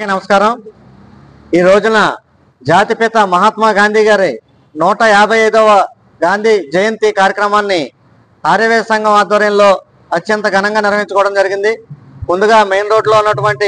నమస్కారం. ఈ రోజున జాతిపిత మహాత్మా గాంధీ గారి 155వ గాంధీ జయంతి కార్యక్రమాన్ని ఆర్యవేశ సంఘం ఆధ్వర్యంలో అత్యంత ఘనంగా నిర్వహించుకోవడం జరిగింది. ముందుగా మెయిన్ రోడ్లో ఉన్నటువంటి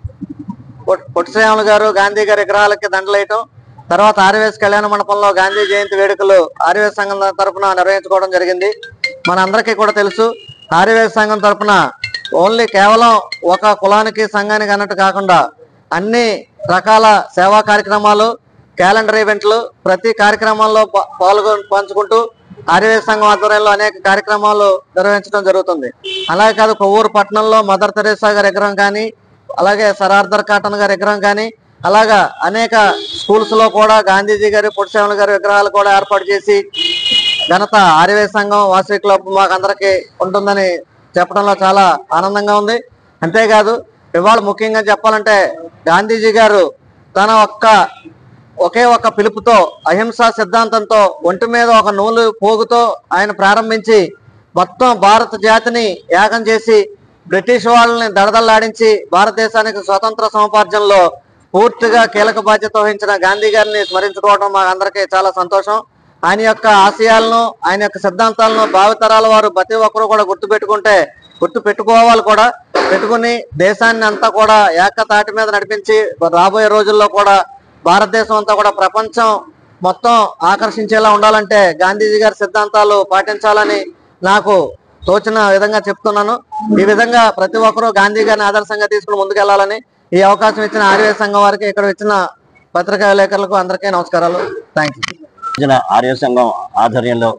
పొట్టి శ్రీరాములు గారు గాంధీ గారి విగ్రహాలకి దండలేయటం, తర్వాత ఆర్యవేశ కళ్యాణ మండపంలో గాంధీ జయంతి వేడుకలు ఆర్యవేశ సంఘం తరఫున నిర్వహించుకోవడం జరిగింది. మనందరికీ కూడా తెలుసు, ఆర్యవేశ సంఘం తరఫున ఓన్లీ కేవలం ఒక కులానికి సంఘానికి అన్నట్టు కాకుండా అన్ని రకాల సేవా కార్యక్రమాలు, క్యాలెండర్ ఈవెంట్లు, ప్రతి కార్యక్రమాల్లో పంచుకుంటూ ఆర్యవేశ సంఘం ఆధ్వర్యంలో అనేక కార్యక్రమాలు నిర్వహించడం జరుగుతుంది. అలాగే కాదు, కొవ్వూరు పట్టణంలో మదర్ తెరేసా గారి విగ్రహం కానీ, అలాగే సర్ ఆర్థర్ కాటన్ గారి విగ్రహం కానీ, అలాగా అనేక స్కూల్స్ లో కూడా గాంధీజీ గారి, పొట్టి శ్రీరాములు గారి విగ్రహాలు కూడా ఏర్పాటు చేసి ఘనత ఆర్యవేశ సంఘం వాసవి క్లబ్ మాకు అందరికీ ఉంటుందని చెప్పడంలో చాలా ఆనందంగా ఉంది. అంతేకాదు, ఇవాళ ముఖ్యంగా చెప్పాలంటే గాంధీజీ గారు తన ఒకే ఒక్క పిలుపుతో, అహింసా సిద్ధాంతంతో, ఒంటి మీద ఒక నూలు పోగుతో ఆయన ప్రారంభించి మొత్తం భారత జాతిని యాగం చేసి బ్రిటిష్ వాళ్ళని దడదల్లాడించి భారతదేశానికి స్వతంత్ర సముపార్జనలో పూర్తిగా కీలక బాధ్యత వహించిన గాంధీ గారిని స్మరించుకోవడం మాకు అందరికీ చాలా సంతోషం. ఆయన యొక్క ఆశయాలను, ఆయన యొక్క సిద్ధాంతాలను భావితరాల వారు ప్రతి ఒక్కరు కూడా గుర్తుపెట్టుకోవాలి కూడా. పెట్టుకుని దేశాన్ని అంతా కూడా ఏకతాటి మీద నడిపించి రాబోయే రోజుల్లో కూడా భారతదేశం అంతా కూడా ప్రపంచం మొత్తం ఆకర్షించేలా ఉండాలంటే గాంధీజీ గారి సిద్ధాంతాలు పాటించాలని నాకు తోచిన విధంగా చెప్తున్నాను. ఈ విధంగా ప్రతి ఒక్కరూ గాంధీ గారిని ఆదర్శంగా తీసుకుని ముందుకెళ్లాలని ఈ అవకాశం ఇచ్చిన ఆర్యవేశ సంఘం వారికి, ఇక్కడ ఇచ్చిన పత్రికా విలేకరులకు అందరికీ నమస్కారాలు. Thank you. ఆర్యవేశ సంఘం ఆధ్వర్యంలో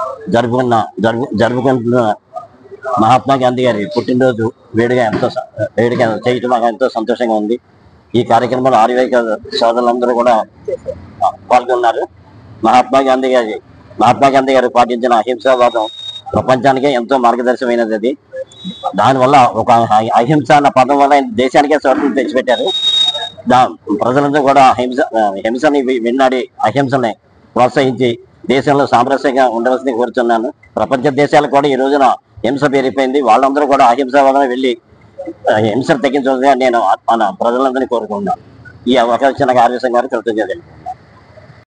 జరుపుకుంటున్న మహాత్మా గాంధీ గారి పుట్టినరోజు వేడుక చేయటం మాకు ఎంతో సంతోషంగా ఉంది. ఈ కార్యక్రమంలో ఆర్యవేశ సోదరులందరూ కూడా పాల్గొన్నారు. మహాత్మా గాంధీ గారు పాటించిన అహింసావాదం ప్రపంచానికే ఎంతో మార్గదర్శకమైనది. అది దానివల్ల ఒక అహింస అన్న పదం వల్ల దేశానికే స్వాతంత్రం తెచ్చిపెట్టారు. ప్రజలందరూ కూడా హింసని విన్నాడి అహింసని ప్రోత్సహించి దేశంలో సామరస్యంగా ఉండవలసింది కోరుతున్నాను. ప్రపంచ దేశాలు కూడా ఈ రోజున హింస పెరిగిపోయింది. వాళ్ళందరూ కూడా అహింసావాదం వెళ్ళి హింసను తగ్గించాలని నేను మన ప్రజలందరినీ కోరుకుంటున్నాను. ఈ అవకాశం నాకు ఆర్యవేశ సంఘం గారికి కృతజ్ఞతలు.